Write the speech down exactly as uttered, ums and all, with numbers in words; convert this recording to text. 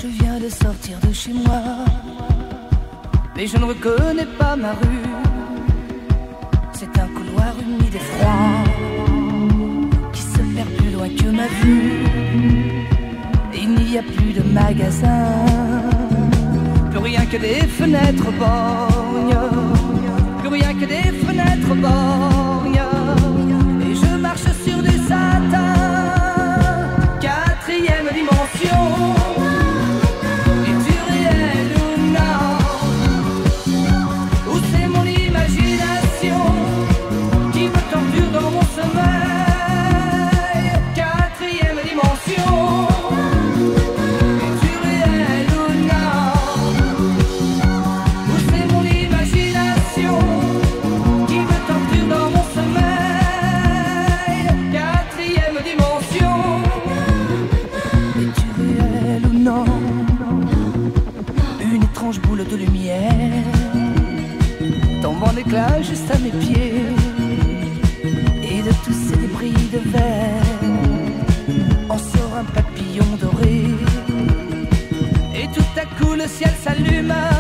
Je viens de sortir de chez moi, mais je ne reconnais pas ma rue. C'est un couloir humide et froid qui se perd plus loin que ma vue. Il n'y a plus de magasins, plus rien que des fenêtres borgnes, plus rien que des fenêtres borgnes. Et je marche sur du satin, quatrième dimension. Es-tu réel ou non? Ou c'est mon imagination qui me torture dans mon sommeil? Quatrième dimension. Es-tu réel ou non? Ou c'est mon imagination qui me torture dans mon sommeil? Quatrième dimension. Es-tu réel ou non? Une étrange boule de lumière tombe en éclats juste à mes pieds, et de tous ces débris de verre en sort un papillon doré. Et tout à coup le ciel s'allume